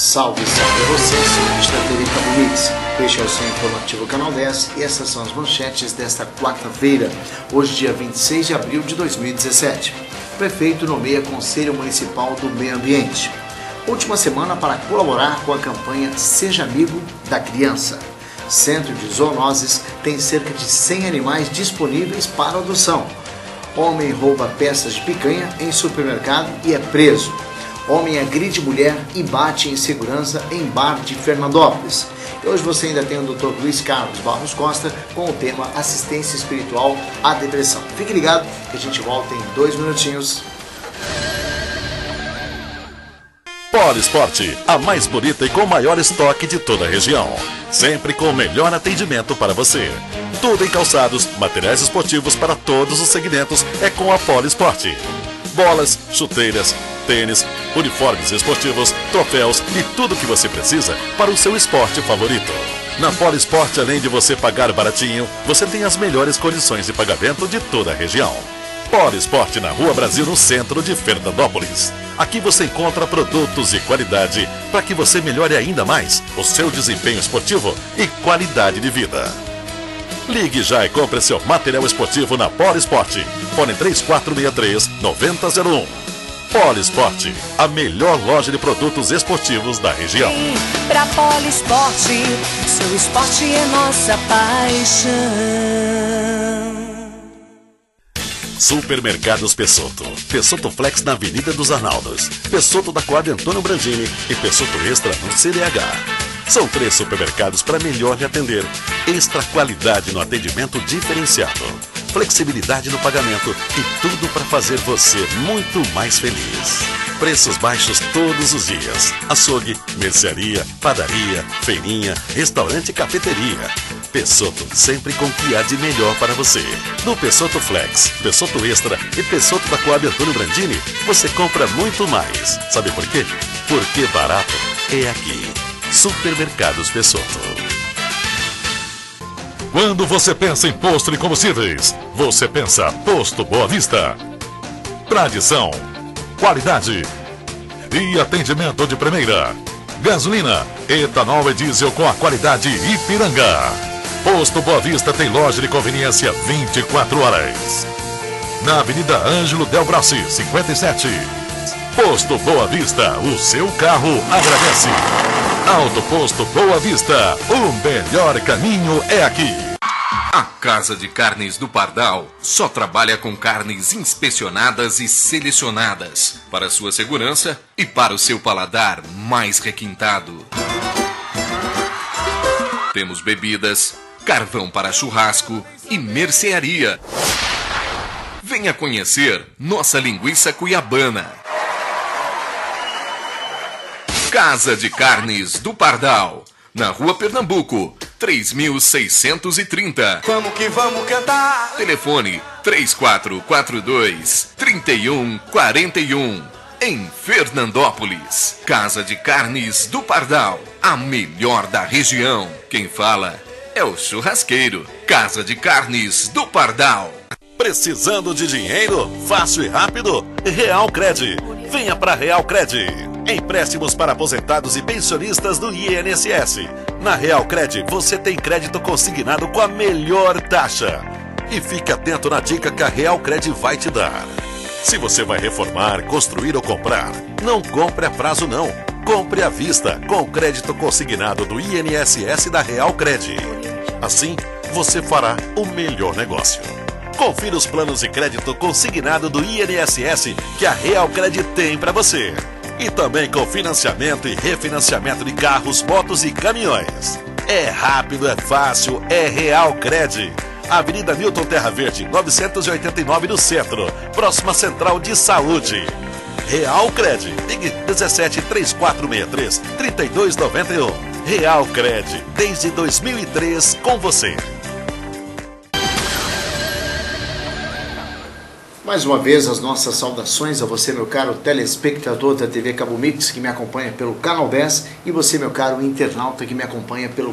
Salve, salve a vocês, seguinte da TV Cabo Mix. Este é o seu informativo Canal 10 e essas são as manchetes desta quarta-feira, hoje dia 26 de abril de 2017. Prefeito nomeia Conselho Municipal do Meio Ambiente. Última semana para colaborar com a campanha Seja Amigo da Criança. Centro de Zoonoses tem cerca de 100 animais disponíveis para adoção. Homem rouba peças de picanha em supermercado e é preso. Homem agride mulher e bate em segurança em bar de Fernandópolis. E hoje você ainda tem o Dr. Luiz Carlos Barros Costa com o tema Assistência Espiritual à Depressão. Fique ligado que a gente volta em 2 minutinhos. Polisporte, a mais bonita e com maior estoque de toda a região. Sempre com o melhor atendimento para você. Tudo em calçados, materiais esportivos para todos os segmentos é com a Polisporte. Bolas, chuteiras, tênis, uniformes esportivos, troféus e tudo o que você precisa para o seu esporte favorito. Na Polisporte, além de você pagar baratinho, você tem as melhores condições de pagamento de toda a região. Polisporte na Rua Brasil, no centro de Fernandópolis. Aqui você encontra produtos de qualidade para que você melhore ainda mais o seu desempenho esportivo e qualidade de vida. Ligue já e compre seu material esportivo na Polisporte. Fone 3463-9001. Polisporte, a melhor loja de produtos esportivos da região. Pra Polisporte, seu esporte é nossa paixão. Supermercados Pessotto. Pessotto Flex na Avenida dos Arnaldos. Pessotto da Coab Antônio Brandini e Pessotto Extra no CDH. São 3 supermercados para melhor lhe atender. Extra qualidade no atendimento diferenciado. Flexibilidade no pagamento e tudo para fazer você muito mais feliz. Preços baixos todos os dias. Açougue, mercearia, padaria, feirinha, restaurante e cafeteria. Pessotto, sempre com o que há de melhor para você. No Pessotto Flex, Pessotto Extra e Pessotto da Coab Antônio Brandini, você compra muito mais. Sabe por quê? Porque barato é aqui. Supermercados Pessotto. Quando você pensa em posto de combustíveis, você pensa Posto Boa Vista. Tradição, qualidade e atendimento de primeira. Gasolina, etanol e diesel com a qualidade Ipiranga. Posto Boa Vista tem loja de conveniência 24 horas. Na Avenida Ângelo Del Grossi, 57. Posto Boa Vista, o seu carro agradece. Auto Posto Boa Vista, o melhor caminho é aqui. A Casa de Carnes do Pardal só trabalha com carnes inspecionadas e selecionadas para sua segurança e para o seu paladar mais requintado. Temos bebidas, carvão para churrasco e mercearia. Venha conhecer nossa linguiça cuiabana. Casa de Carnes do Pardal, na Rua Pernambuco, 3630. Vamos que vamos cantar. Telefone 3442-3141. Em Fernandópolis. Casa de Carnes do Pardal, a melhor da região. Quem fala é o churrasqueiro. Casa de Carnes do Pardal. Precisando de dinheiro? Fácil e rápido? Real Cred. Venha para Real Cred. Empréstimos para aposentados e pensionistas do INSS. Na Real Cred, você tem crédito consignado com a melhor taxa. E fique atento na dica que a Real Cred vai te dar. Se você vai reformar, construir ou comprar, não compre a prazo não. Compre à vista com o crédito consignado do INSS da Real Cred. Assim, você fará o melhor negócio. Confira os planos de crédito consignado do INSS que a Real Cred tem para você. E também com financiamento e refinanciamento de carros, motos e caminhões. É rápido, é fácil, é Real Cred. Avenida Milton Terra Verde, 989 no centro, próxima Central de Saúde. Real Cred. Ligue 17 3463 3291. Real Cred, desde 2003 com você. Mais uma vez, as nossas saudações a você, meu caro telespectador da TV Cabo Mix, que me acompanha pelo Canal 10, e você, meu caro internauta, que me acompanha pelo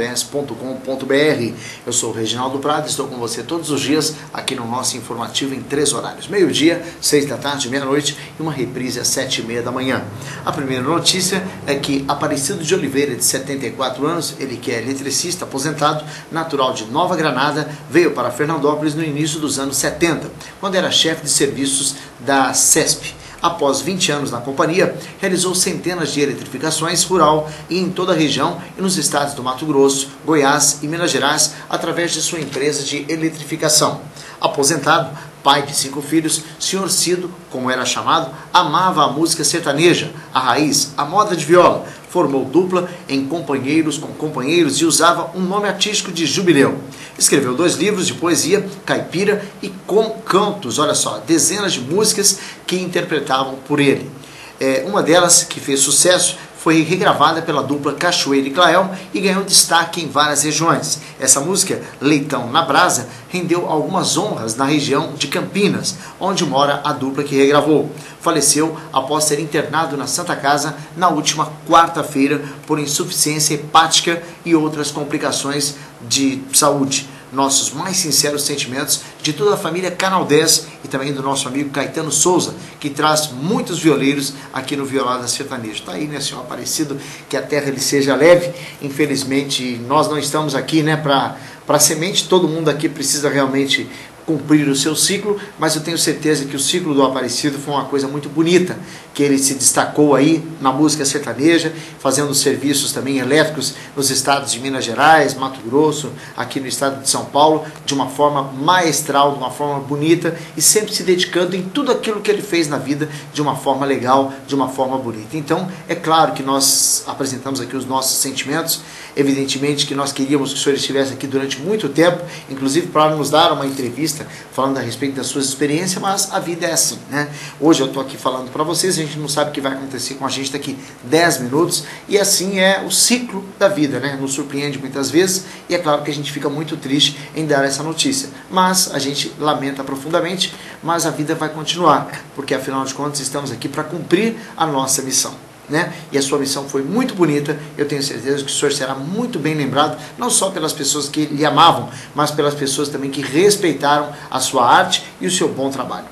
canal10.com.br. Eu sou o Reginaldo Prado, estou com você todos os dias aqui no nosso informativo em 3 horários: meio-dia, 6 da tarde, meia-noite e uma reprise às 7h30 da manhã. A primeira notícia é que Aparecido de Oliveira, de 74 anos, ele que é eletricista aposentado, natural de Nova Granada, veio para Fernandópolis no início dos anos 70, quando era chefe de serviços da CESP. Após 20 anos na companhia, realizou centenas de eletrificações rural e em toda a região e nos estados do Mato Grosso, Goiás e Minas Gerais, através de sua empresa de eletrificação. Aposentado, pai de 5 filhos, Sr. Cido, como era chamado, amava a música sertaneja, a raiz, a moda de viola. Formou dupla em Companheiros com Companheiros e usava um nome artístico de Jubileu. Escreveu 2 livros de poesia, caipira e com cantos, olha só, dezenas de músicas que interpretavam por ele. Uma delas, que fez sucesso, foi regravada pela dupla Cachoeira e Clael e ganhou destaque em várias regiões. Essa música, Leitão na Brasa, rendeu algumas honras na região de Campinas, onde mora a dupla que regravou. Faleceu após ser internado na Santa Casa na última quarta-feira por insuficiência hepática e outras complicações de saúde. Nossos mais sinceros sentimentos de toda a família Canal 10 e também do nosso amigo Caetano Souza, que traz muitos violeiros aqui no Violada Sertanejo. Está aí, né, senhor Aparecido, que a terra lhe seja leve. Infelizmente, nós não estamos aqui, né, para semente. Todo mundo aqui precisa realmente cumprir o seu ciclo, mas eu tenho certeza que o ciclo do Aparecido foi uma coisa muito bonita, que ele se destacou aí na música sertaneja, fazendo serviços também elétricos nos estados de Minas Gerais, Mato Grosso, aqui no estado de São Paulo, de uma forma maestral, de uma forma bonita, e sempre se dedicando em tudo aquilo que ele fez na vida de uma forma legal, de uma forma bonita. Então, é claro que nós apresentamos aqui os nossos sentimentos. Evidentemente que nós queríamos que o senhor estivesse aqui durante muito tempo, inclusive para nos dar uma entrevista falando a respeito das suas experiências, mas a vida é assim, né? Hoje eu estou aqui falando para vocês, a gente não sabe o que vai acontecer com a gente daqui 10 minutos, e assim é o ciclo da vida, né? Nos surpreende muitas vezes, e é claro que a gente fica muito triste em dar essa notícia, mas a gente lamenta profundamente, mas a vida vai continuar, porque afinal de contas estamos aqui para cumprir a nossa missão, né? E a sua missão foi muito bonita. Eu tenho certeza que o senhor será muito bem lembrado, não só pelas pessoas que lhe amavam, mas pelas pessoas também que respeitaram a sua arte e o seu bom trabalho.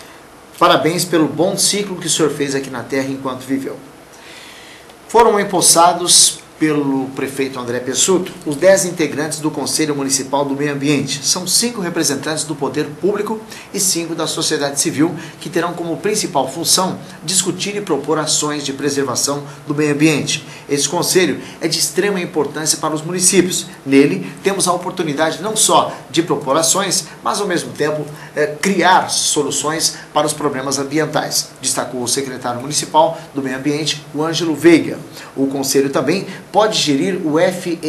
Parabéns pelo bom ciclo que o senhor fez aqui na terra enquanto viveu. Foram empossados pelo prefeito André Pessuto os 10 integrantes do Conselho Municipal do Meio Ambiente. São 5 representantes do poder público e 5 da sociedade civil, que terão como principal função discutir e propor ações de preservação do meio ambiente. Esse conselho é de extrema importância para os municípios. Nele, temos a oportunidade não só de propor ações, mas ao mesmo tempo criar soluções para os problemas ambientais, destacou o secretário municipal do Meio Ambiente, o Ângelo Veiga. O conselho também pode gerir o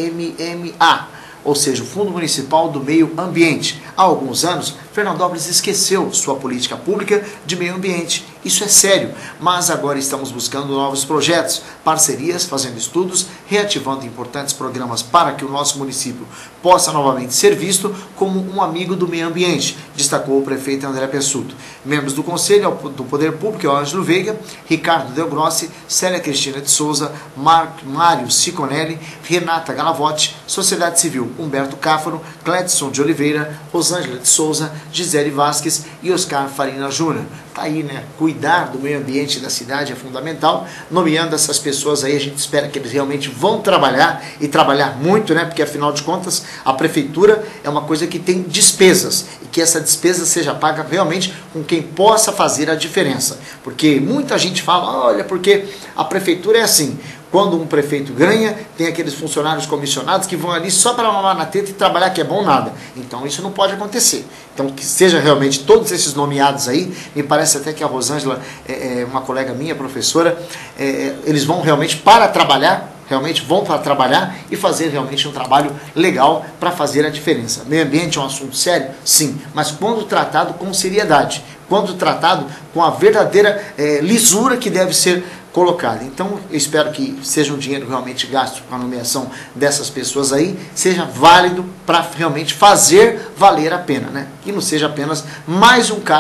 FMMA, ou seja, o Fundo Municipal do Meio Ambiente. Há alguns anos, Fernandópolis esqueceu sua política pública de meio ambiente. Isso é sério, mas agora estamos buscando novos projetos, parcerias, fazendo estudos, reativando importantes programas para que o nosso município possa novamente ser visto como um amigo do meio ambiente, destacou o prefeito André Pessuto. Membros do Conselho do Poder Público, o Ângelo Veiga, Ricardo Del Grossi, Célia Cristina de Souza, Mário Siconelli, Renata Galavotti, Sociedade Civil, Humberto Cáfaro, Cledson de Oliveira, Rosângela de Souza, Gisele Vasques e Oscar Farina Júnior. Tá aí, né? Cuidar do meio ambiente da cidade é fundamental. Nomeando essas pessoas aí, a gente espera que eles realmente vão trabalhar, e trabalhar muito, né? Porque afinal de contas, a prefeitura é uma coisa que tem despesas, e que essa despesa seja paga realmente com quem possa fazer a diferença. Porque muita gente fala, olha, porque a prefeitura é assim. Quando um prefeito ganha, tem aqueles funcionários comissionados que vão ali só para mamar na teta e trabalhar, que é bom nada. Então isso não pode acontecer. Então que seja realmente todos esses nomeados aí, me parece até que a Rosângela, uma colega minha, professora, eles vão realmente para trabalhar, realmente vão para trabalhar e fazer realmente um trabalho legal para fazer a diferença. Meio ambiente é um assunto sério? Sim, mas quando tratado com seriedade, quando tratado com a verdadeira lisura que deve ser colocada. Então, eu espero que seja um dinheiro realmente gasto com a nomeação dessas pessoas aí, seja válido para realmente fazer valer a pena, né? E não seja apenas mais um cargo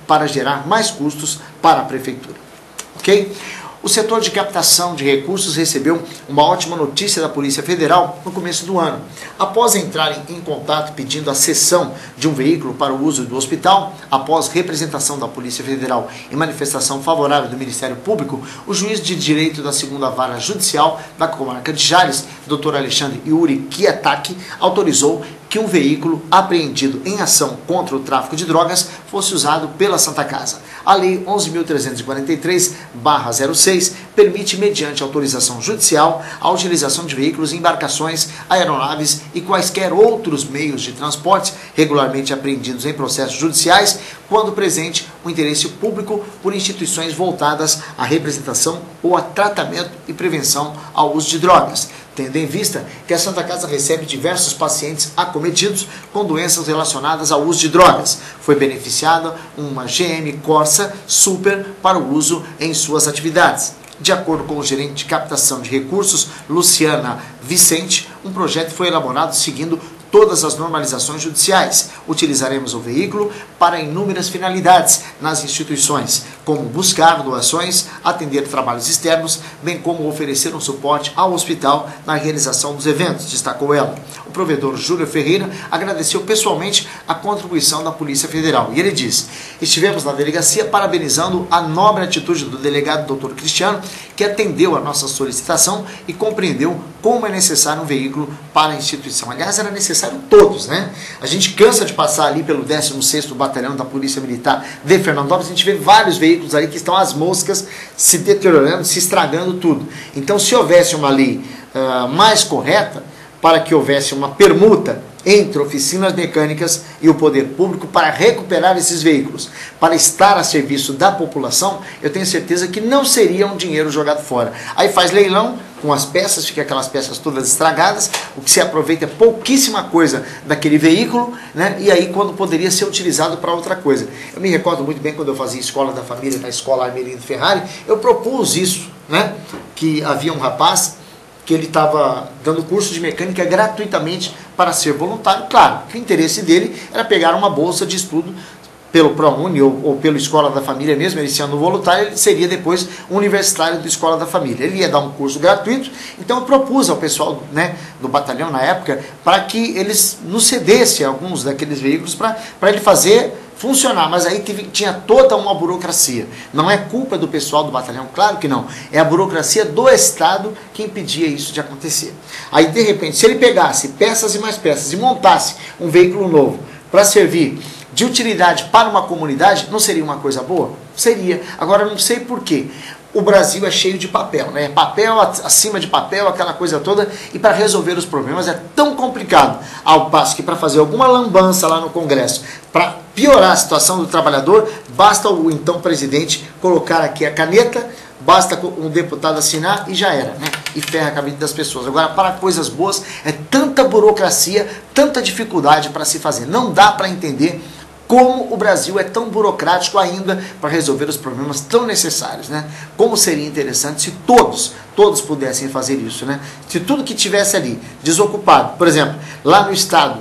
para gerar mais custos para a prefeitura. Ok? O setor de captação de recursos recebeu uma ótima notícia da Polícia Federal no começo do ano. Após entrarem em contato pedindo a cessão de um veículo para o uso do hospital, após representação da Polícia Federal e manifestação favorável do Ministério Público, o juiz de direito da 2ª Vara Judicial da comarca de Jales, Dr. Alexandre Yuri Kiataki, autorizou que um veículo apreendido em ação contra o tráfico de drogas fosse usado pela Santa Casa. A Lei 11.343/06 permite, mediante autorização judicial, a utilização de veículos, embarcações, aeronaves e quaisquer outros meios de transporte regularmente apreendidos em processos judiciais, quando presente o interesse público por instituições voltadas à representação ou a tratamento e prevenção ao uso de drogas, tendo em vista que a Santa Casa recebe diversos pacientes acometidos com doenças relacionadas ao uso de drogas. Foi beneficiada uma GM Corsa Super para o uso em suas atividades. De acordo com o gerente de captação de recursos, Luciana Vicente, um projeto foi elaborado seguindo todas as normalizações judiciais. Utilizaremos o veículo para inúmeras finalidades nas instituições, como buscar doações, atender trabalhos externos, bem como oferecer um suporte ao hospital na realização dos eventos, destacou ela. O provedor Júlio Ferreira agradeceu pessoalmente a contribuição da Polícia Federal. E ele diz: estivemos na delegacia parabenizando a nobre atitude do delegado Dr. Cristiano, que atendeu a nossa solicitação e compreendeu como é necessário um veículo para a instituição. Aliás, era necessário todos, né? A gente cansa de passar ali pelo 16º Batalhão da Polícia Militar de Fernandópolis, a gente vê vários veículos ali que estão às moscas, se deteriorando, se estragando tudo. Então, se houvesse uma lei mais correta, para que houvesse uma permuta entre oficinas mecânicas e o poder público para recuperar esses veículos, para estar a serviço da população, eu tenho certeza que não seria um dinheiro jogado fora. Aí faz leilão com as peças, fica aquelas peças todas estragadas, o que se aproveita é pouquíssima coisa daquele veículo, né? E aí quando poderia ser utilizado para outra coisa. Eu me recordo muito bem quando eu fazia Escola da Família na Escola Armelino Ferrari, eu propus isso, né? Que havia um rapaz que ele estava dando curso de mecânica gratuitamente para ser voluntário. Claro, que o interesse dele era pegar uma bolsa de estudo pelo ProUni ou pela Escola da Família mesmo. Ele sendo voluntário, ele seria depois um universitário da Escola da Família. Ele ia dar um curso gratuito, então eu propus ao pessoal, né, do batalhão na época para que eles nos cedessem alguns daqueles veículos para ele fazer funcionar, mas aí tinha toda uma burocracia. Não é culpa do pessoal do batalhão, claro que não. É a burocracia do Estado que impedia isso de acontecer. Aí, de repente, se ele pegasse peças e mais peças e montasse um veículo novo para servir de utilidade para uma comunidade, não seria uma coisa boa? Seria. Agora, não sei por quê. O Brasil é cheio de papel, né? Papel acima de papel, aquela coisa toda, e para resolver os problemas é tão complicado, ao passo que para fazer alguma lambança lá no Congresso, para piorar a situação do trabalhador, basta o então presidente colocar aqui a caneta, basta um deputado assinar e já era, né? E ferra a vida das pessoas. Agora, para coisas boas, é tanta burocracia, tanta dificuldade para se fazer. Não dá para entender como o Brasil é tão burocrático ainda para resolver os problemas tão necessários, né? Como seria interessante se todos pudessem fazer isso, né? Se tudo que tivesse ali desocupado, por exemplo, lá no estado,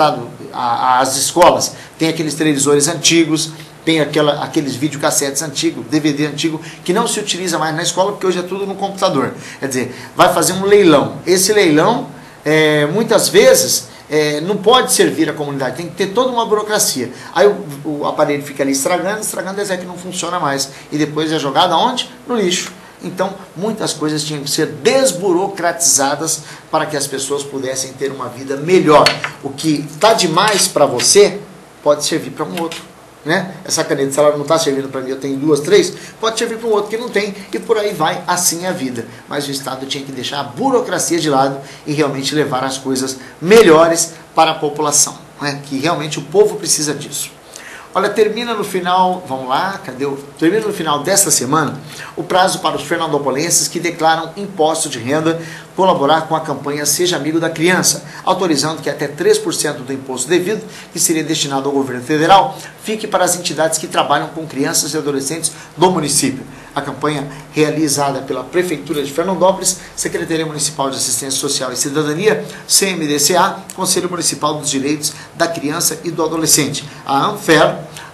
as escolas tem aqueles televisores antigos, tem aqueles videocassetes antigos, DVD antigo, que não se utiliza mais na escola, porque hoje é tudo no computador. Quer dizer, vai fazer um leilão. Esse leilão, muitas vezes, não pode servir a comunidade, tem que ter toda uma burocracia. Aí o aparelho fica ali estragando, é que não funciona mais. E depois é jogado aonde? No lixo. Então, muitas coisas tinham que ser desburocratizadas para que as pessoas pudessem ter uma vida melhor. O que está demais para você, pode servir para um outro, né? Essa caneta, se ela não está servindo para mim, eu tenho 2, 3, pode servir para um outro que não tem, e por aí vai, assim é a vida. Mas o Estado tinha que deixar a burocracia de lado e realmente levar as coisas melhores para a população, né? Que realmente o povo precisa disso. Olha, termina no final, vamos lá, termina no final desta semana o prazo para os fernandopolenses que declaram imposto de renda colaborar com a campanha Seja Amigo da Criança, autorizando que até 3% do imposto devido, que seria destinado ao governo federal, fique para as entidades que trabalham com crianças e adolescentes do município. A campanha, realizada pela Prefeitura de Fernandópolis, Secretaria Municipal de Assistência Social e Cidadania, CMDCA, Conselho Municipal dos Direitos da Criança e do Adolescente, a ANFER,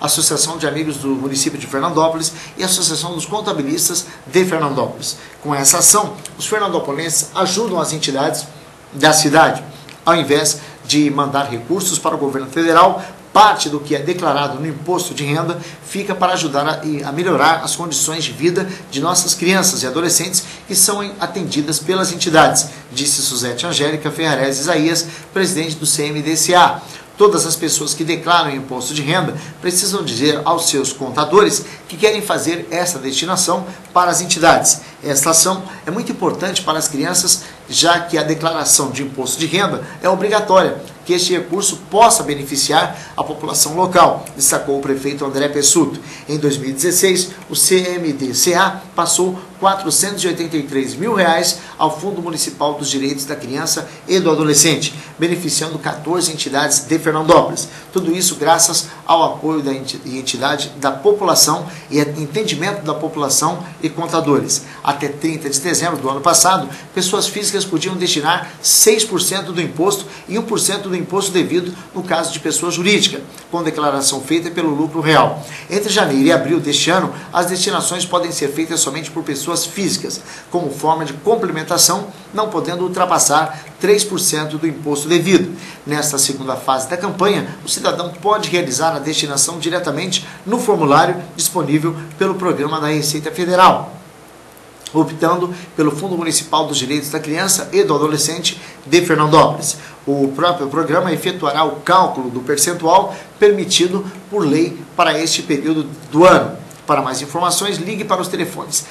Associação de Amigos do Município de Fernandópolis e Associação dos Contabilistas de Fernandópolis. Com essa ação, os fernandopolenses ajudam as entidades da cidade, ao invés de mandar recursos para o governo federal. Parte do que é declarado no imposto de renda fica para ajudar a melhorar as condições de vida de nossas crianças e adolescentes que são atendidas pelas entidades, disse Suzete Angélica Ferrarese Isaías, presidente do CMDCA. Todas as pessoas que declaram imposto de renda precisam dizer aos seus contadores que querem fazer essa destinação para as entidades. Esta ação é muito importante para as crianças, já que a declaração de imposto de renda é obrigatória, que este recurso possa beneficiar a população local, destacou o prefeito André Pessuto. Em 2016, o CMDCA passou R$483 mil ao Fundo Municipal dos Direitos da Criança e do Adolescente, beneficiando 14 entidades de Fernandópolis. Tudo isso graças ao apoio da entidade da população e entendimento da população e contadores. Até 30 de dezembro do ano passado, pessoas físicas podiam destinar 6% do imposto e 1% do imposto devido no caso de pessoa jurídica, com declaração feita pelo lucro real. Entre janeiro e abril deste ano, as destinações podem ser feitas somente por pessoas físicas, como forma de complementação, não podendo ultrapassar 3% do imposto devido. Nesta segunda fase da campanha, o cidadão pode realizar a destinação diretamente no formulário disponível pelo programa da Receita Federal, optando pelo Fundo Municipal dos Direitos da Criança e do Adolescente de Fernandópolis. O próprio programa efetuará o cálculo do percentual permitido por lei para este período do ano. Para mais informações, ligue para os telefones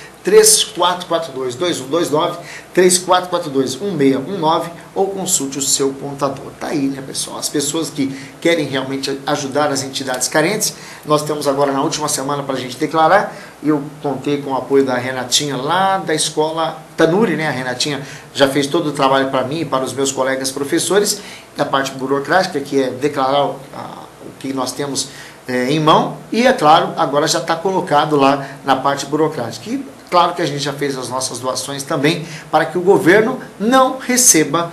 3442-2129, 3442-1619 ou consulte o seu contador. Tá aí, né, pessoal? As pessoas que querem realmente ajudar as entidades carentes, nós temos agora na última semana para a gente declarar, e eu contei com o apoio da Renatinha lá da escola Tanuri, né? A Renatinha já fez todo o trabalho para mim e para os meus colegas professores, da parte burocrática, que é declarar o que nós temos em mão, e é claro, agora já está colocado lá na parte burocrática. E claro que a gente já fez as nossas doações também, para que o governo não receba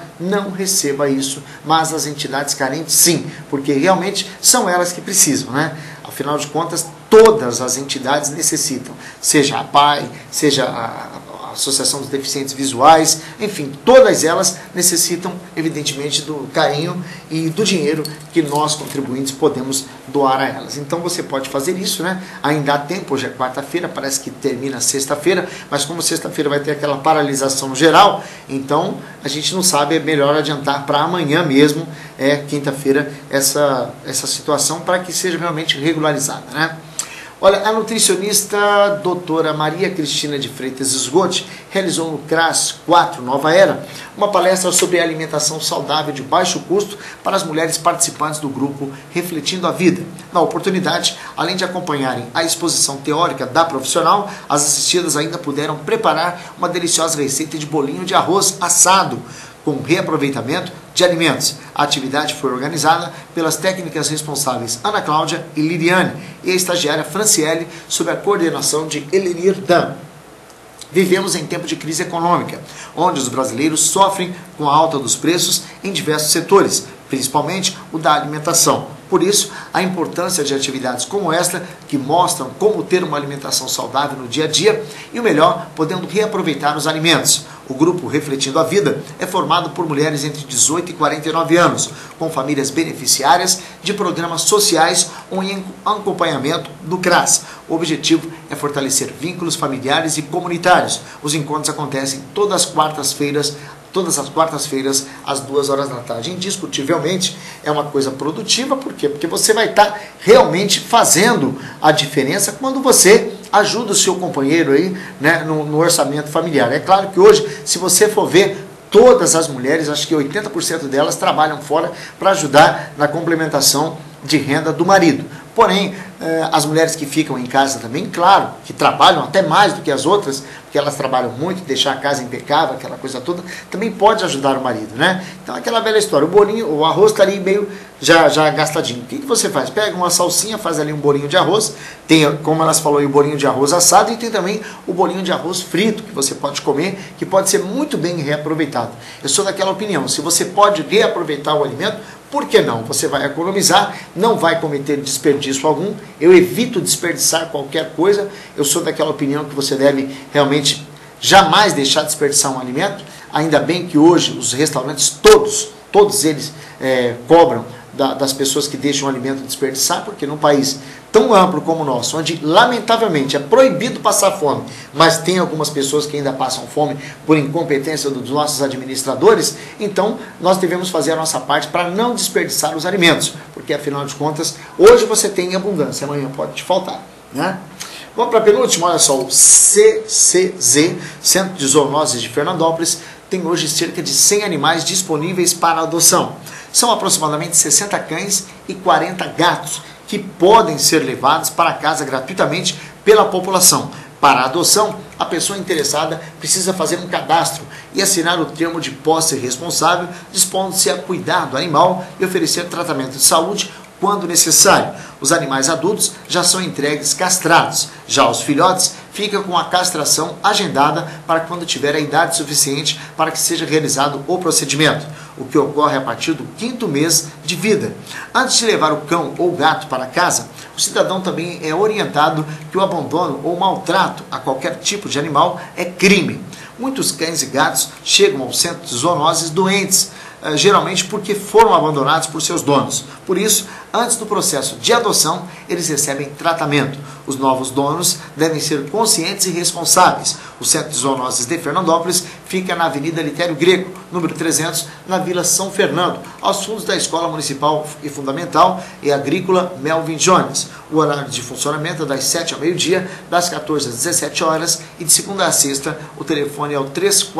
isso, mas as entidades carentes sim, porque realmente são elas que precisam, né? Afinal de contas, todas as entidades necessitam, seja a PAI, seja a Associação dos Deficientes Visuais, enfim, todas elas necessitam, evidentemente, do carinho e do dinheiro que nós, contribuintes, podemos doar a elas. Então você pode fazer isso, né? Ainda há tempo, hoje é quarta-feira, parece que termina sexta-feira, mas como sexta-feira vai ter aquela paralisação geral, então a gente não sabe, é melhor adiantar para amanhã mesmo, quinta-feira, essa situação, para que seja realmente regularizada, né? Olha, a nutricionista doutora Maria Cristina de Freitas Esgote realizou no CRAS 4 Nova Era uma palestra sobre alimentação saudável de baixo custo para as mulheres participantes do grupo Refletindo a Vida. Na oportunidade, além de acompanharem a exposição teórica da profissional, as assistidas ainda puderam preparar uma deliciosa receita de bolinho de arroz assado, com reaproveitamento de alimentos. A atividade foi organizada pelas técnicas responsáveis Ana Cláudia e Liliane e a estagiária Franciele, sob a coordenação de Elenir Dan. Vivemos em tempo de crise econômica, onde os brasileiros sofrem com a alta dos preços em diversos setores, principalmente o da alimentação. Por isso, a importância de atividades como esta, que mostram como ter uma alimentação saudável no dia a dia e o melhor, podendo reaproveitar os alimentos. O grupo Refletindo a Vida é formado por mulheres entre 18 e 49 anos, com famílias beneficiárias de programas sociais ou em acompanhamento do CRAS. O objetivo é fortalecer vínculos familiares e comunitários. Os encontros acontecem todas as quartas-feiras, às 2h da tarde. Indiscutivelmente é uma coisa produtiva, por quê? Porque você vai estar realmente fazendo a diferença quando você ajuda o seu companheiro aí, né, no orçamento familiar. É claro que hoje, se você for ver, todas as mulheres, acho que 80% delas trabalham fora para ajudar na complementação de renda do marido. Porém, as mulheres que ficam em casa também, claro, que trabalham até mais do que as outras, porque elas trabalham muito, deixar a casa impecável, aquela coisa toda, também pode ajudar o marido, né? Então, aquela velha história, o bolinho, o arroz está ali meio já gastadinho. O que você faz? Pega uma salsinha, faz ali um bolinho de arroz, tem, como elas falaram, o bolinho de arroz assado, e tem também o bolinho de arroz frito, que você pode comer, que pode ser muito bem reaproveitado. Eu sou daquela opinião, se você pode reaproveitar o alimento, Por que não? Você vai economizar, não vai cometer desperdício algum. Eu evito desperdiçar qualquer coisa. Eu sou daquela opinião que você deve realmente jamais deixar de desperdiçar um alimento. Ainda bem que hoje os restaurantes todos eles cobram das pessoas que deixam o alimento desperdiçar, porque num país tão amplo como o nosso, onde lamentavelmente é proibido passar fome, mas tem algumas pessoas que ainda passam fome por incompetência dos nossos administradores, então nós devemos fazer a nossa parte para não desperdiçar os alimentos, porque afinal de contas, hoje você tem abundância, amanhã pode te faltar, né? Vamos para a penúltima, olha só, o CCZ, Centro de Zoonoses de Fernandópolis, tem hoje cerca de 100 animais disponíveis para adoção. São aproximadamente 60 cães e 40 gatos que podem ser levados para casa gratuitamente pela população. Para a adoção, a pessoa interessada precisa fazer um cadastro e assinar o termo de posse responsável, dispondo-se a cuidar do animal e oferecer tratamento de saúde quando necessário. Os animais adultos já são entregues castrados, já os filhotes ficam com a castração agendada para quando tiver a idade suficiente para que seja realizado o procedimento, o que ocorre a partir do 5º mês de vida. Antes de levar o cão ou gato para casa, o cidadão também é orientado que o abandono ou maltrato a qualquer tipo de animal é crime. Muitos cães e gatos chegam ao centro de zoonoses doentes, geralmente porque foram abandonados por seus donos. Por isso, antes do processo de adoção, eles recebem tratamento. Os novos donos devem ser conscientes e responsáveis. O Centro de Zoonoses de Fernandópolis fica na Avenida Litério Greco, número 300, na Vila São Fernando, aos fundos da Escola Municipal e Fundamental e Agrícola Melvin Jones. O horário de funcionamento é das 7 ao meio-dia, das 14 às 17 horas e de segunda a sexta o telefone é o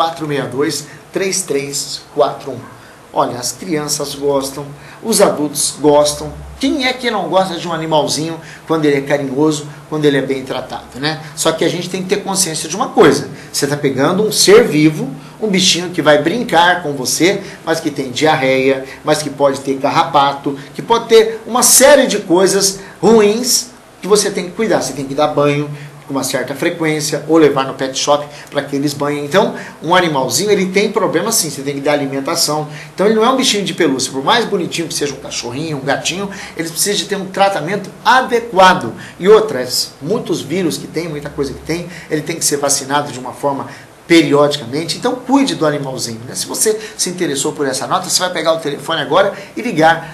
3462-3341. Olha, as crianças gostam, os adultos gostam. Quem é que não gosta de um animalzinho quando ele é carinhoso, quando ele é bem tratado, né? Só que a gente tem que ter consciência de uma coisa. Você está pegando um ser vivo, um bichinho que vai brincar com você, mas que tem diarreia, mas que pode ter carrapato, que pode ter uma série de coisas ruins que você tem que cuidar. Você tem que dar banho com uma certa frequência, ou levar no pet shop para que eles banhem. Então, um animalzinho, ele tem problema sim, você tem que dar alimentação. Então, ele não é um bichinho de pelúcia, por mais bonitinho que seja um cachorrinho, um gatinho, eles precisam de ter um tratamento adequado. E outras, muitos vírus que tem, muita coisa que tem, ele tem que ser vacinado de uma forma periodicamente, então cuide do animalzinho, né? Se você se interessou por essa nota, você vai pegar o telefone agora e ligar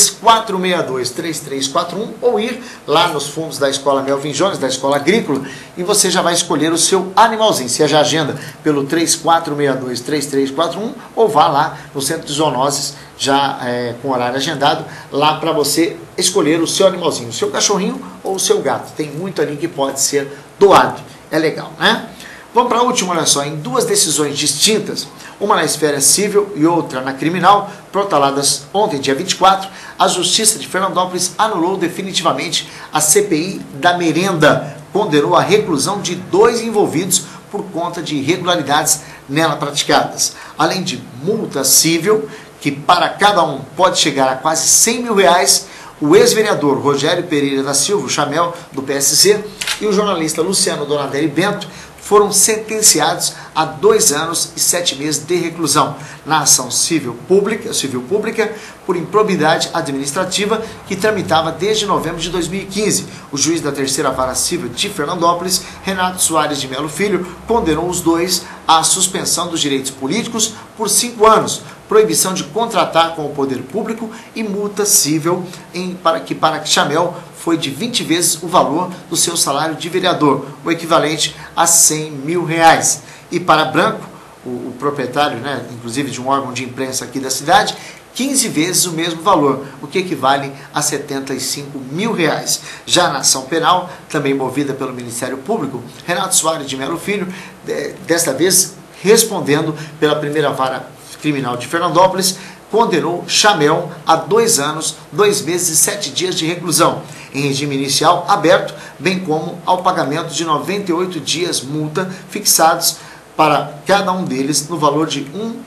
3462-3341 ou ir lá nos fundos da Escola Melvin Jones, da Escola Agrícola, e você já vai escolher o seu animalzinho. Você já agenda pelo 3462-3341 ou vá lá no Centro de Zoonoses, já com horário agendado, lá para você escolher o seu animalzinho, o seu cachorrinho ou o seu gato. Tem muito ali que pode ser doado. É legal, né? Vamos para a última, olha só, em duas decisões distintas, uma na esfera civil e outra na criminal, protaladas ontem, dia 24, a Justiça de Fernandópolis anulou definitivamente a CPI da merenda, condenou a reclusão de 2 envolvidos por conta de irregularidades nela praticadas, além de multa civil, que para cada um pode chegar a quase R$100 mil, o ex-vereador Rogério Pereira da Silva, o Chamel, do PSC, e o jornalista Luciano Donadelli Bento, foram sentenciados a 2 anos e 7 meses de reclusão na ação civil pública por improbidade administrativa que tramitava desde novembro de 2015. O juiz da 3ª Vara Civil de Fernandópolis, Renato Soares de Melo Filho, condenou os dois à suspensão dos direitos políticos por 5 anos, proibição de contratar com o poder público e multa civil para Chamel foi de 20 vezes o valor do seu salário de vereador, o equivalente a R$100 mil. E para Branco, o proprietário, né, inclusive de um órgão de imprensa aqui da cidade, 15 vezes o mesmo valor, o que equivale a R$75 mil. Já na ação penal, também movida pelo Ministério Público, Renato Soares de Melo Filho, desta vez respondendo pela 1ª Vara Criminal de Fernandópolis, condenou Chamel a 2 anos, 2 meses e 7 dias de reclusão, em regime inicial aberto, bem como ao pagamento de 98 dias multa fixados para cada um deles no valor de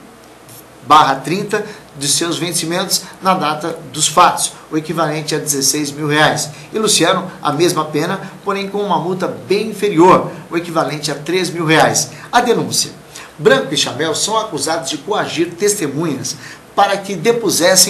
1/30 de seus vencimentos na data dos fatos, o equivalente a R$16 mil. E Luciano, a mesma pena, porém com uma multa bem inferior, o equivalente a R$3 mil. A denúncia: Branco e Chamel são acusados de coagir testemunhas para que depusessem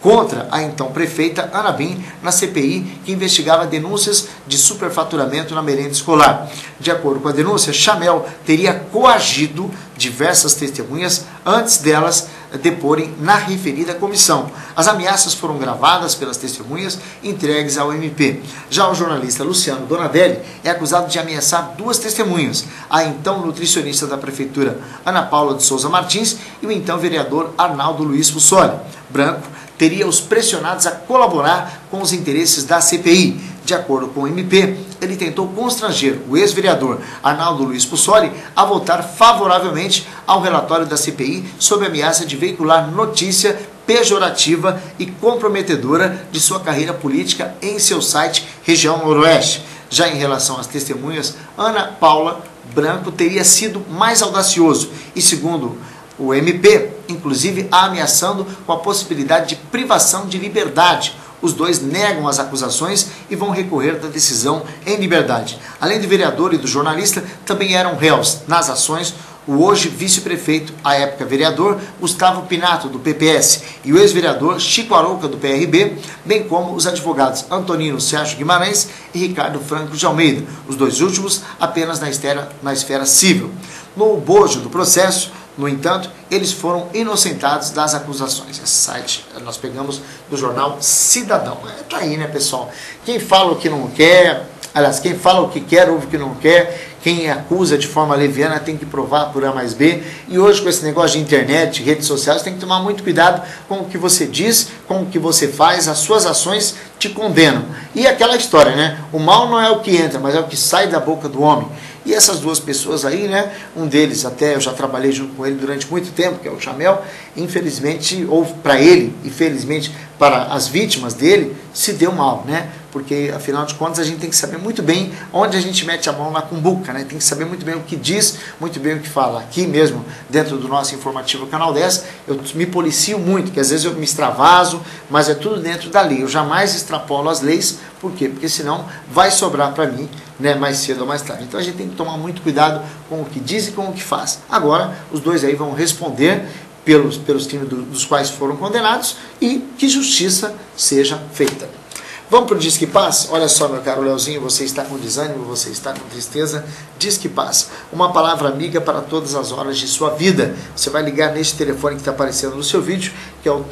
contra a então prefeita Ana Bim na CPI que investigava denúncias de superfaturamento na merenda escolar. De acordo com a denúncia, Chamel teria coagido diversas testemunhas antes delas deporem na referida comissão. As ameaças foram gravadas pelas testemunhas e entregues ao MP. Já o jornalista Luciano Donadelli é acusado de ameaçar duas testemunhas, a então nutricionista da prefeitura Ana Paula de Souza Martins e o então vereador Arnaldo Luiz Fussoli. Branco teria os pressionados a colaborar com os interesses da CPI. De acordo com o MP, ele tentou constranger o ex-vereador Arnaldo Luiz Fussoli a votar favoravelmente ao relatório da CPI sob a ameaça de veicular notícia pejorativa e comprometedora de sua carreira política em seu site Região Noroeste. Já em relação às testemunhas, Ana Paula, Branco teria sido mais audacioso e, segundo o MP, inclusive a ameaçando com a possibilidade de privação de liberdade. Os dois negam as acusações e vão recorrer da decisão em liberdade. Além do vereador e do jornalista, também eram réus nas ações o hoje vice-prefeito, à época vereador, Gustavo Pinato, do PPS, e o ex-vereador Chico Arouca, do PRB, bem como os advogados Antonino Sérgio Guimarães e Ricardo Franco de Almeida, os dois últimos apenas na esfera civil. No bojo do processo, no entanto, eles foram inocentados das acusações. Esse site nós pegamos do jornal Cidadão. Tá aí, né, pessoal? Quem fala o que não quer, aliás, quem fala o que quer, ouve o que não quer, quem acusa de forma leviana tem que provar por A mais B. E hoje, com esse negócio de internet, redes sociais, tem que tomar muito cuidado com o que você diz, com o que você faz, as suas ações te condenam. E aquela história, né? O mal não é o que entra, mas é o que sai da boca do homem. E essas duas pessoas aí, né, um deles até eu já trabalhei junto com ele durante muito tempo, que é o Chamel, infelizmente, ou para ele, infelizmente para as vítimas dele, se deu mal, né? Porque, afinal de contas, a gente tem que saber muito bem onde a gente mete a mão na cumbuca, né? Tem que saber muito bem o que diz, muito bem o que fala. Aqui mesmo, dentro do nosso informativo Canal 10, eu me policio muito, que às vezes eu me extravaso, mas é tudo dentro da lei. Eu jamais extrapolo as leis, por quê? Porque senão vai sobrar para mim, né, mais cedo ou mais tarde. Então a gente tem que tomar muito cuidado com o que diz e com o que faz. Agora, os dois aí vão responder pelos crimes dos quais foram condenados e que justiça seja feita. Vamos para o Disque Paz? Olha só, meu caro Leozinho, você está com desânimo, você está com tristeza. Disque Paz, uma palavra amiga para todas as horas de sua vida. Você vai ligar neste telefone que está aparecendo no seu vídeo, que é o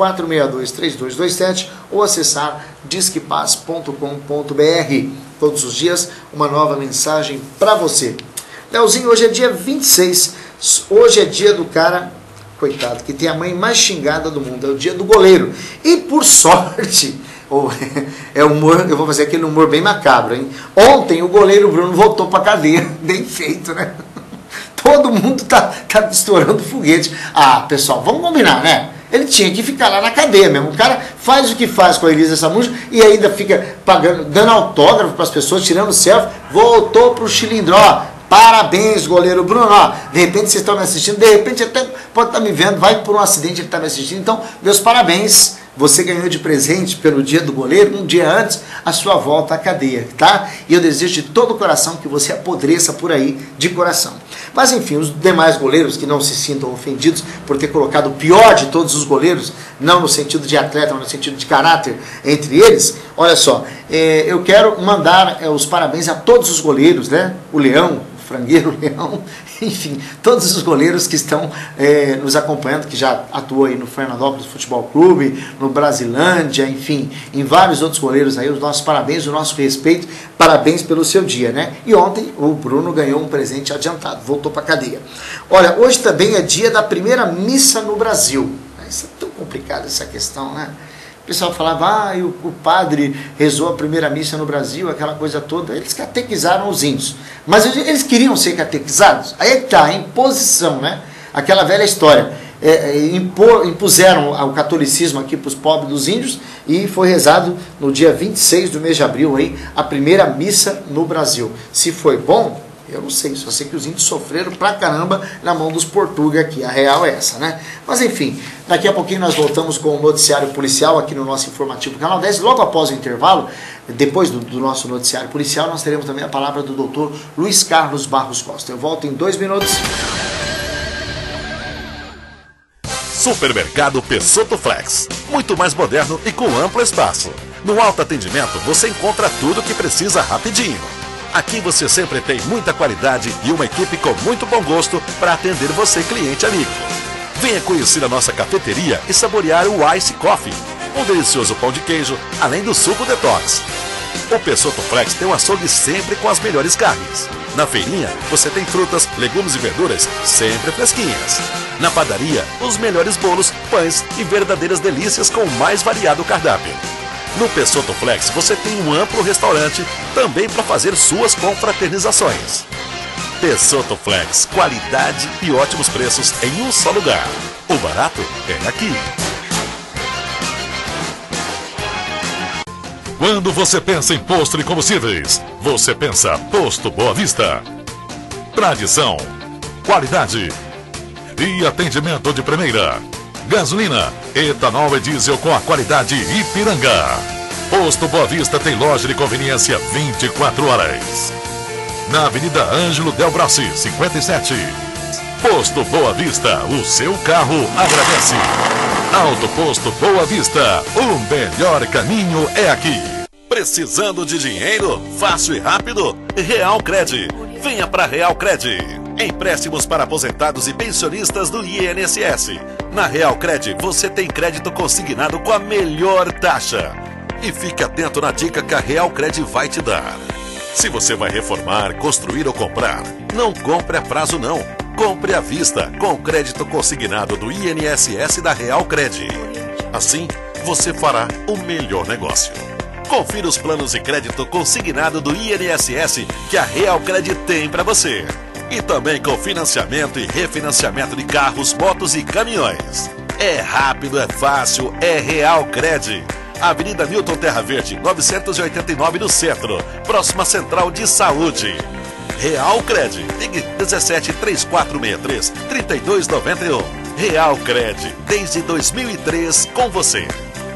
3462-3227, ou acessar disquepaz.com.br. Todos os dias, uma nova mensagem para você. Leozinho, hoje é dia 26. Hoje é dia do cara, coitado, que tem a mãe mais xingada do mundo. É o dia do goleiro. E por sorte... humor, eu vou fazer aquele humor bem macabro, hein? Ontem o goleiro Bruno voltou pra cadeia, bem feito, né? Todo mundo tá estourando foguete. Ah, pessoal, vamos combinar, né? Ele tinha que ficar lá na cadeia mesmo. O cara faz o que faz com a Elisa Samudio e ainda fica pagando, dando autógrafo para as pessoas, tirando selfie. Voltou pro Chilindró. Parabéns, goleiro Bruno. Ó, de repente vocês estão me assistindo, de repente até pode estar me vendo, vai por um acidente ele está me assistindo. Então, meus parabéns. Você ganhou de presente pelo dia do goleiro, um dia antes, a sua volta à cadeia, tá? E eu desejo de todo o coração que você apodreça por aí de coração. Mas enfim, os demais goleiros que não se sintam ofendidos por ter colocado o pior de todos os goleiros, não no sentido de atleta, mas no sentido de caráter entre eles, olha só, eu quero mandar os parabéns a todos os goleiros, né? O Leão, Frangueiro, Leão, enfim, todos os goleiros que estão nos acompanhando, que já atuam aí no Fernandópolis Futebol Clube, no Brasilândia, enfim, em vários outros goleiros aí, os nossos parabéns, o nosso respeito, parabéns pelo seu dia, né? E ontem o Bruno ganhou um presente adiantado, voltou para a cadeia. Olha, hoje também é dia da primeira missa no Brasil. Isso é tão complicado essa questão, né? O pessoal falava, o padre rezou a primeira missa no Brasil, aquela coisa toda. Eles catequizaram os índios. Mas eles queriam ser catequizados? Aí é que está, a imposição, né? Aquela velha história. Impuseram o catolicismo aqui para os pobres dos índios e foi rezado no dia 26 do mês de abril aí, a primeira missa no Brasil. Se foi bom... eu não sei, só sei que os índios sofreram pra caramba na mão dos portugueses aqui, a real é essa, né? Mas enfim, daqui a pouquinho nós voltamos com o noticiário policial aqui no nosso informativo Canal 10, logo após o intervalo, depois do nosso noticiário policial, nós teremos também a palavra do doutor Luiz Carlos Barros Costa. Eu volto em 2 minutos. Supermercado Pessotto Flex. Muito mais moderno e com amplo espaço. No alto atendimento você encontra tudo o que precisa rapidinho. Aqui você sempre tem muita qualidade e uma equipe com muito bom gosto para atender você, cliente amigo. Venha conhecer a nossa cafeteria e saborear o Ice Coffee, um delicioso pão de queijo, além do suco detox. O Pessotto Flex tem um açougue sempre com as melhores carnes. Na feirinha, você tem frutas, legumes e verduras sempre fresquinhas. Na padaria, os melhores bolos, pães e verdadeiras delícias com o mais variado cardápio. No Pessotto Flex, você tem um amplo restaurante também para fazer suas confraternizações. Pessotto Flex, qualidade e ótimos preços em um só lugar. O barato é aqui. Quando você pensa em posto de combustíveis, você pensa Posto Boa Vista. Tradição, qualidade e atendimento de primeira. Gasolina, etanol e diesel com a qualidade Ipiranga. Posto Boa Vista tem loja de conveniência 24 horas. Na Avenida Ângelo Del Brassi, 57. Posto Boa Vista, o seu carro agradece. Auto Posto Boa Vista, o melhor caminho é aqui. Precisando de dinheiro? Fácil e rápido? Real Cred. Venha para Real Cred. Empréstimos para aposentados e pensionistas do INSS. Na Real Cred você tem crédito consignado com a melhor taxa. E fique atento na dica que a Real Cred vai te dar. Se você vai reformar, construir ou comprar, não compre a prazo não. Compre à vista com crédito consignado do INSS da Real Cred. Assim, você fará o melhor negócio. Confira os planos de crédito consignado do INSS que a Real Cred tem para você. E também com financiamento e refinanciamento de carros, motos e caminhões. É rápido, é fácil, é Real Cred. Avenida Newton Terra Verde, 989 no centro, próxima Central de Saúde. Real Cred. Ligue 17 3463 3291. Real Cred, desde 2003 com você.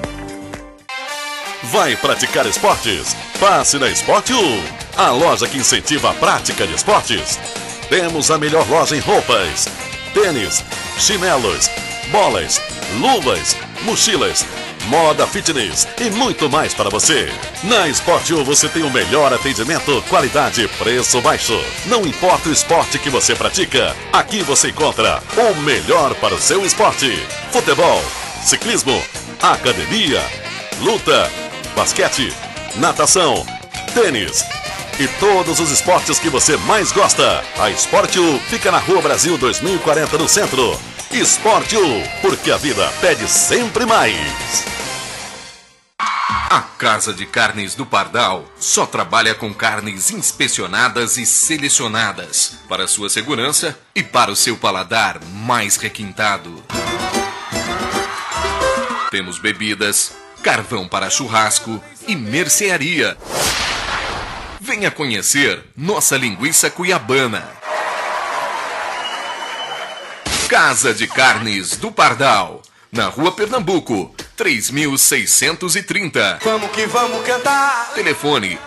Vai praticar esportes? Passe na Esporte U, a loja que incentiva a prática de esportes. Temos a melhor loja em roupas, tênis, chinelos, bolas, luvas, mochilas, moda fitness e muito mais para você. Na Esporte U você tem o melhor atendimento, qualidade e preço baixo. Não importa o esporte que você pratica, aqui você encontra o melhor para o seu esporte. Futebol, ciclismo, academia, luta, basquete, natação, tênis e todos os esportes que você mais gosta. A Esporte U fica na Rua Brasil 2040 no centro. Esporte U, porque a vida pede sempre mais. A Casa de Carnes do Pardal só trabalha com carnes inspecionadas e selecionadas para sua segurança e para o seu paladar mais requintado. Temos bebidas, carvão para churrasco e mercearia. Venha conhecer nossa linguiça cuiabana. Casa de Carnes do Pardal, na Rua Pernambuco, 3630. Vamos que vamos cantar. Telefone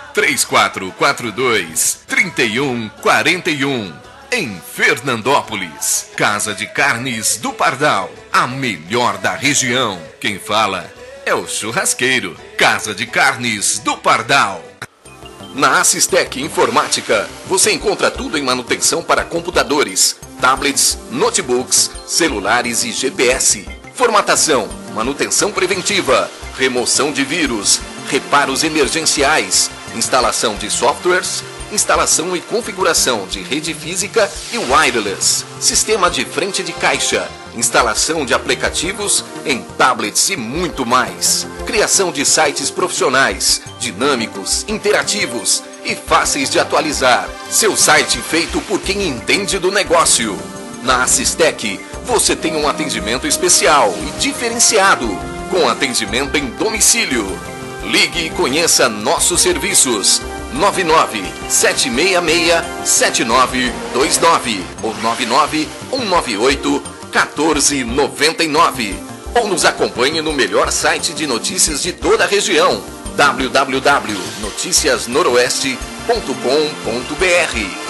3442-3141. Em Fernandópolis. Casa de Carnes do Pardal, a melhor da região. Quem fala é o churrasqueiro. Casa de Carnes do Pardal. Na Assistec Informática, você encontra tudo em manutenção para computadores, tablets, notebooks, celulares e GPS. Formatação, manutenção preventiva, remoção de vírus, reparos emergenciais, instalação de softwares, instalação e configuração de rede física e wireless, sistema de frente de caixa, instalação de aplicativos em tablets e muito mais. Criação de sites profissionais, dinâmicos, interativos e fáceis de atualizar. Seu site feito por quem entende do negócio. Na Assistec, você tem um atendimento especial e diferenciado, com atendimento em domicílio. Ligue e conheça nossos serviços. 99-766-7929 ou 99-198-1499. Ou nos acompanhe no melhor site de notícias de toda a região, www.noticiasnoroeste.com.br.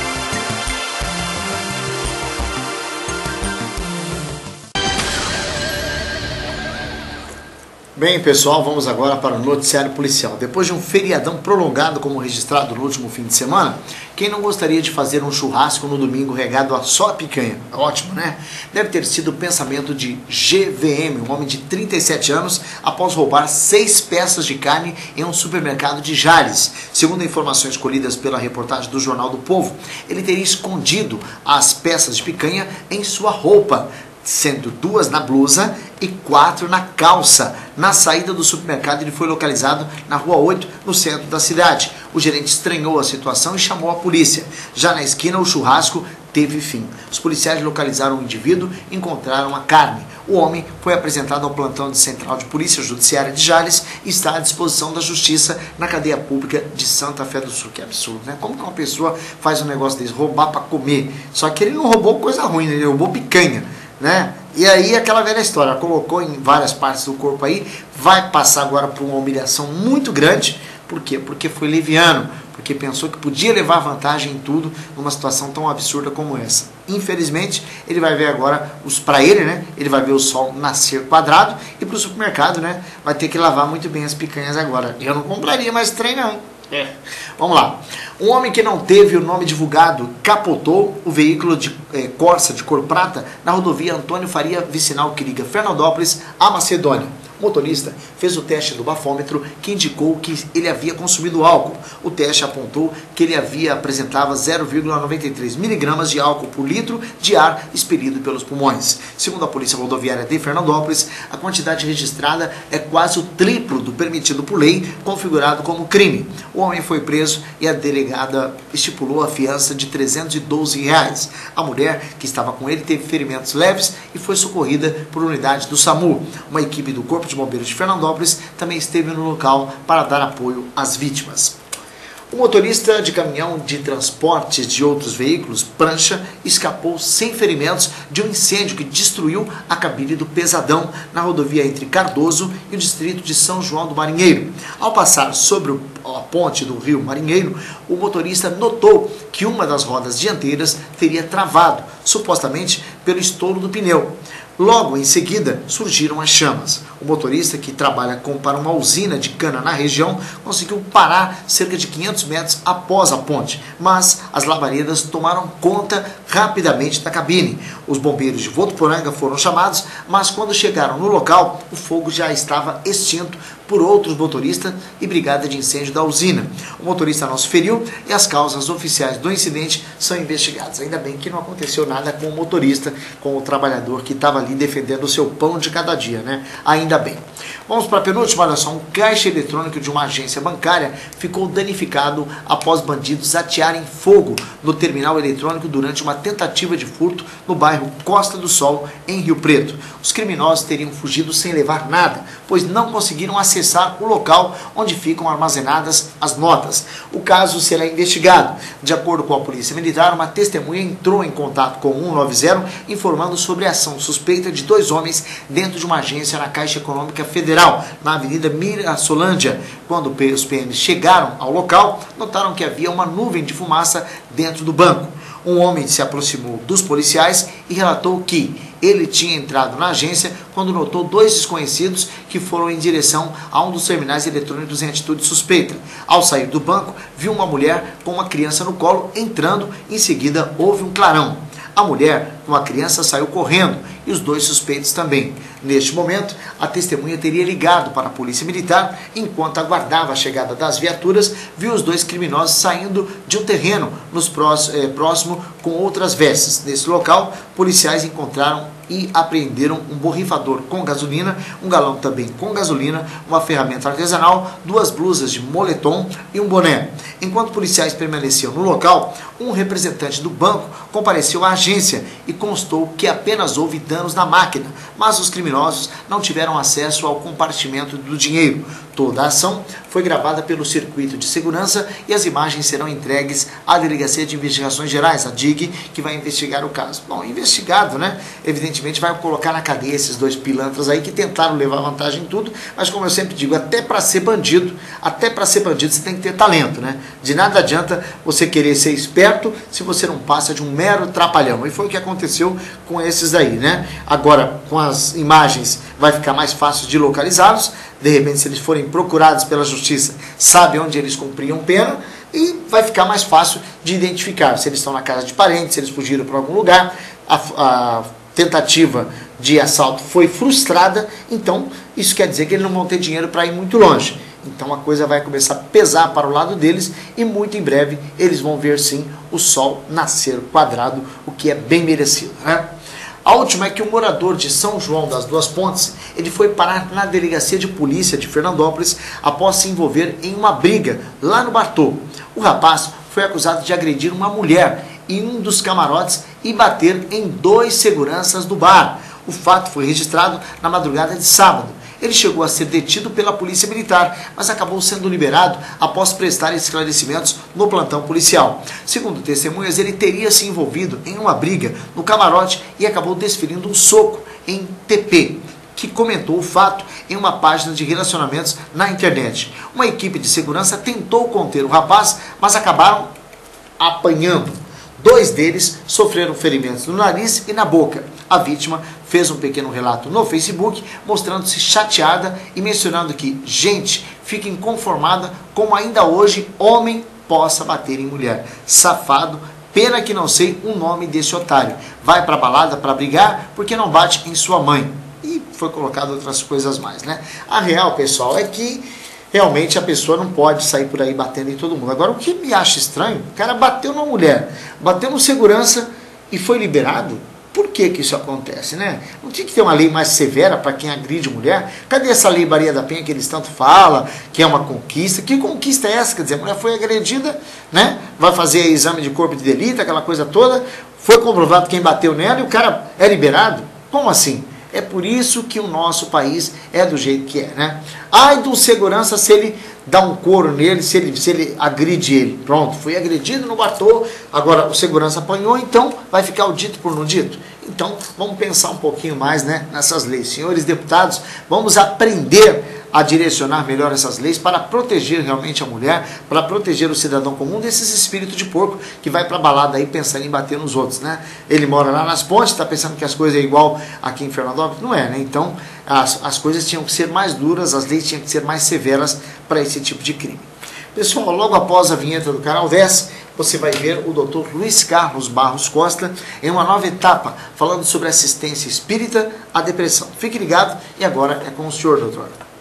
Bem, pessoal, vamos agora para o noticiário policial. Depois de um feriadão prolongado como registrado no último fim de semana, quem não gostaria de fazer um churrasco no domingo regado a só picanha? Ótimo, né? Deve ter sido o pensamento de GVM, um homem de 37 anos, após roubar 6 peças de carne em um supermercado de Jales. Segundo informações colhidas pela reportagem do Jornal do Povo, ele teria escondido as peças de picanha em sua roupa, sendo 2 na blusa e 4 na calça. Na saída do supermercado, ele foi localizado na Rua 8, no centro da cidade. O gerente estranhou a situação e chamou a polícia. Já na esquina, o churrasco teve fim. Os policiais localizaram o indivíduo e encontraram a carne. O homem foi apresentado ao plantão de Central de Polícia Judiciária de Jales e está à disposição da Justiça na cadeia pública de Santa Fé do Sul. Que absurdo, né? Como que uma pessoa faz um negócio desse? Roubar para comer. Só que ele não roubou coisa ruim, ele roubou picanha, né? E aí aquela velha história, colocou em várias partes do corpo aí, vai passar agora por uma humilhação muito grande. Por quê? Porque foi leviano, porque pensou que podia levar vantagem em tudo numa situação tão absurda como essa. Infelizmente, ele vai ver agora, para ele, né? Ele vai ver o sol nascer quadrado e para o supermercado, né? Vai ter que lavar muito bem as picanhas agora. Eu não compraria mais trem, não. Vamos lá. Um homem que não teve o nome divulgado capotou o veículo de Corsa de cor prata na rodovia Antônio Faria Vicinal, que liga Fernandópolis a Macedônia. O motorista fez o teste do bafômetro, que indicou que ele havia consumido álcool. O teste apontou que ele apresentava 0,93 miligramas de álcool por litro de ar expelido pelos pulmões. Segundo a Polícia Rodoviária de Fernandópolis, a quantidade registrada é quase o triplo do permitido por lei, configurado como crime. O homem foi preso e a delegada estipulou a fiança de R$312. A mulher que estava com ele teve ferimentos leves e foi socorrida por unidade do SAMU. Uma equipe do Corpo de Bombeiros de Fernandópolis também esteve no local para dar apoio às vítimas. O motorista de caminhão de transportes de outros veículos, prancha, escapou sem ferimentos de um incêndio que destruiu a cabine do Pesadão na rodovia entre Cardoso e o distrito de São João do Marinheiro. Ao passar sobre a ponte do rio Marinheiro, o motorista notou que uma das rodas dianteiras teria travado, supostamente pelo estouro do pneu. Logo em seguida, surgiram as chamas. O motorista, que trabalha para uma usina de cana na região, conseguiu parar cerca de 500 metros após a ponte, mas as labaredas tomaram conta rapidamente da cabine. Os bombeiros de Votuporanga foram chamados, mas quando chegaram no local, o fogo já estava extinto por outros motoristas e brigada de incêndio da usina. O motorista não se feriu e as causas oficiais do incidente são investigadas. Ainda bem que não aconteceu nada com o motorista, com o trabalhador que estava ali defendendo o seu pão de cada dia, né? Ainda bem. Vamos para a penúltima, olha só. Um caixa eletrônico de uma agência bancária ficou danificado após bandidos atearem fogo no terminal eletrônico durante uma tentativa de furto no bairro Costa do Sol, em Rio Preto. Os criminosos teriam fugido sem levar nada, pois não conseguiram acessar o local onde ficam armazenadas as notas. O caso será investigado. De acordo com a Polícia Militar, uma testemunha entrou em contato com o 190 informando sobre a ação suspeita de 2 homens dentro de uma agência na Caixa Econômica Federal, na Avenida Mirassolândia. Quando os PMs chegaram ao local, notaram que havia uma nuvem de fumaça dentro do banco. Um homem se aproximou dos policiais e relatou que ele tinha entrado na agência quando notou 2 desconhecidos que foram em direção a um dos terminais eletrônicos em atitude suspeita. Ao sair do banco, viu uma mulher com uma criança no colo entrando, em seguida houve um clarão. A mulher com a criança saiu correndo e os 2 suspeitos também. Neste momento, a testemunha teria ligado para a Polícia Militar. Enquanto aguardava a chegada das viaturas, viu os 2 criminosos saindo de um terreno próximo com outras vestes. Nesse local, policiais encontraram e apreenderam um borrifador com gasolina, um galão também com gasolina, uma ferramenta artesanal, 2 blusas de moletom e um boné. Enquanto policiais permaneciam no local, um representante do banco compareceu à agência e constou que apenas houve danos na máquina, mas os criminosos não tiveram acesso ao compartimento do dinheiro. Toda a ação foi gravada pelo circuito de segurança e as imagens serão entregues à Delegacia de Investigações Gerais, a DIG, que vai investigar o caso. Bom, investigado, né? Evidentemente evidentemente vai colocar na cadeia esses dois pilantras aí que tentaram levar vantagem em tudo, mas como eu sempre digo, até para ser bandido você tem que ter talento, né? De nada adianta você querer ser esperto se você não passa de um mero trapalhão. E foi o que aconteceu com esses daí, né? Agora, com as imagens, vai ficar mais fácil de localizá-los. De repente, se eles forem procurados pela justiça, sabe onde eles cumpriam pena, e vai ficar mais fácil de identificar se eles estão na casa de parentes, se eles fugiram para algum lugar. A tentativa de assalto foi frustrada, então isso quer dizer que eles não vão ter dinheiro para ir muito longe. Então a coisa vai começar a pesar para o lado deles e muito em breve eles vão ver sim o sol nascer quadrado, o que é bem merecido, né? A última é que o morador de São João das Duas Pontes, ele foi parar na delegacia de polícia de Fernandópolis após se envolver em uma briga lá no Bartô. O rapaz foi acusado de agredir uma mulher em um dos camarotes e bater em 2 seguranças do bar. O fato foi registrado na madrugada de sábado. Ele chegou a ser detido pela polícia militar, mas acabou sendo liberado após prestar esclarecimentos no plantão policial. Segundo testemunhas, ele teria se envolvido em uma briga no camarote e acabou desferindo um soco em TP, que comentou o fato em uma página de relacionamentos na internet. Uma equipe de segurança tentou conter o rapaz, mas acabaram apanhando. 2 deles sofreram ferimentos no nariz e na boca. A vítima fez um pequeno relato no Facebook, mostrando-se chateada e mencionando que, gente, fica inconformada como ainda hoje homem possa bater em mulher. Safado, pena que não sei o nome desse otário. Vai pra balada pra brigar porque não bate em sua mãe. E foi colocado outras coisas mais, né? A real, pessoal, é que realmente a pessoa não pode sair por aí batendo em todo mundo. Agora, o que me acha estranho, o cara bateu numa mulher, bateu no segurança e foi liberado. Por que que isso acontece, né? Não tinha que ter uma lei mais severa para quem agride mulher? Cadê essa lei Maria da Penha que eles tanto falam, que é uma conquista? Que conquista é essa? Quer dizer, a mulher foi agredida, né? Vai fazer exame de corpo de delito, aquela coisa toda, foi comprovado quem bateu nela e o cara é liberado? Como assim? É por isso que o nosso país é do jeito que é, né? Ai do segurança se ele dá um couro nele, se ele agride ele. Pronto, foi agredido no Bartô, agora o segurança apanhou, então vai ficar o dito por não dito. Então vamos pensar um pouquinho mais, né, nessas leis. Senhores deputados, vamos aprender a direcionar melhor essas leis para proteger realmente a mulher, para proteger o cidadão comum desses espíritos de porco que vai para a balada aí pensando em bater nos outros, né? Ele mora lá nas pontes, está pensando que as coisas é igual aqui em Fernandópolis, não é, né? Então as coisas tinham que ser mais duras, as leis tinham que ser mais severas para esse tipo de crime. Pessoal, logo após a vinheta do Canal 10, você vai ver o Dr. Luiz Carlos Barros Costa em uma nova etapa, falando sobre assistência espírita à depressão. Fique ligado e agora é com o senhor, doutor.